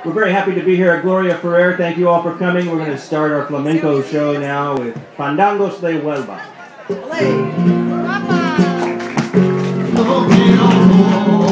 We're very happy to be here at Gloria Ferrer. Thank you all for coming. We're going to start our flamenco show now with Fandangos de Huelva.